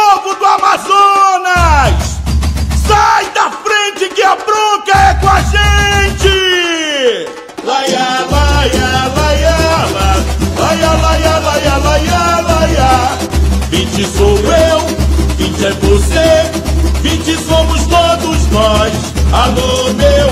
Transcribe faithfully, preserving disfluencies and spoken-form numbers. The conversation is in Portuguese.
povo do Amazonas! Sai da frente que a bronca é com a gente! Laia, laia, laia, laia, laia, laia, laia, laia. Vinte sou eu, vinte é você, vinte somos todos nós. Alô, meu